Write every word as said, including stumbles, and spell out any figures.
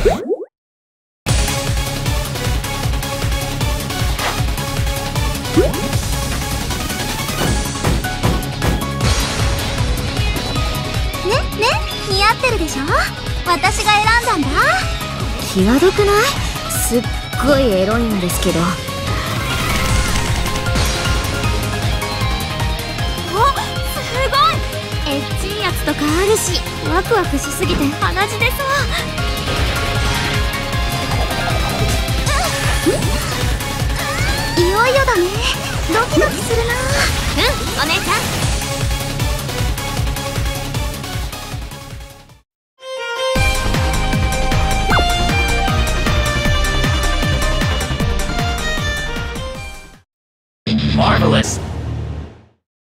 ねね、似合ってるでしょ。私が選んだんだ。 際どくない？すっごいエロいんですけど。 お、すごいエッチいやつとかあるし、ワクワクしすぎて鼻血出そう。いよいよだね。ドキドキするな。 うん、お姉ちゃん。